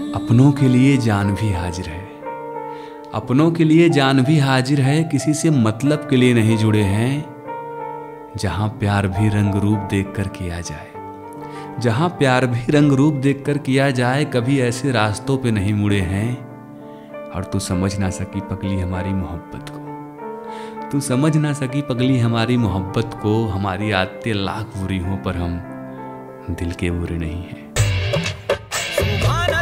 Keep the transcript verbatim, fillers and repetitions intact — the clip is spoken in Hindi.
अपनों के लिए जान भी हाजिर है, अपनों के लिए जान भी हाजिर है, किसी से मतलब के लिए नहीं जुड़े हैं। जहां प्यार भी रंग रूप देखकर किया जाए, जहां प्यार भी रंग रूप देखकर किया जाए, कभी ऐसे रास्तों पे नहीं मुड़े हैं। और तू समझ ना सकी पगली हमारी मोहब्बत को, तू समझ ना सकी पगली हमारी मोहब्बत को। हमारी आदतें लाख बुरी हों पर हम दिल के बुरे नहीं हैं।